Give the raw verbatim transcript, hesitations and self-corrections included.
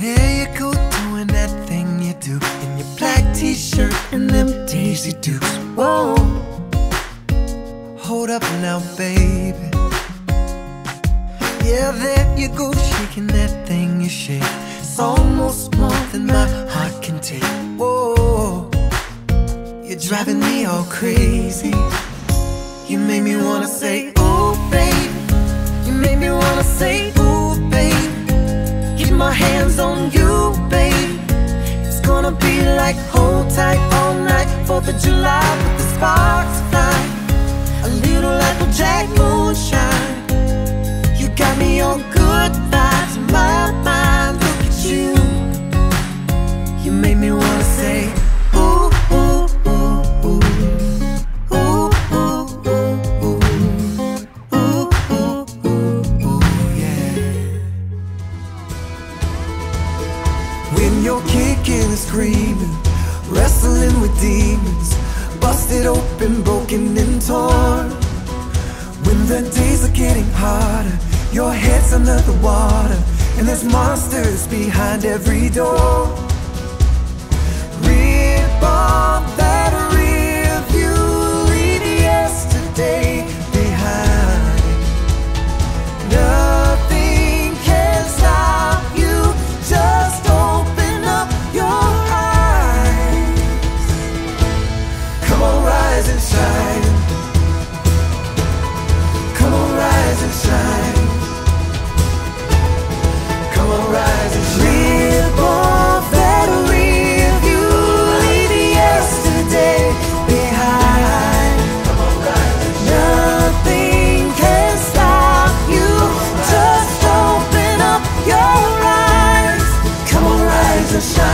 There you go, doing that thing you do in your black t-shirt and them Daisy Dukes. Whoa, hold up now, baby. Yeah, there you go, shaking that thing you shake. It's almost more than my heart can take. Whoa, you're driving me all crazy. You make me wanna say, ooh, babe. You make me wanna say, ooh, babe. Keep my hands on you, babe. It's gonna be like hold tight all night, fourth of July with the sparks fly. A little Applejack moonshine. You got me on good vibes, my mind. Look at you. You make me wanna say, ooh, ooh, ooh, ooh. Ooh, ooh, ooh, ooh. Ooh, ooh, ooh, ooh, yeah. When you're kicking and screaming, wrestling with demons, busted open, broken and torn. When the days are getting harder, your head's under the water, and there's monsters behind every door. Rip off that rear view, leave yesterday behind. Nothing can stop you, just open up your eyes. Come on, rise and shine. Come on, rise and shine. Come on, rise and shine. Rip off that rear view, leave yesterday behind. Come on, rise and shine. Nothing can stop you, just open up your eyes. Come on, rise and shine.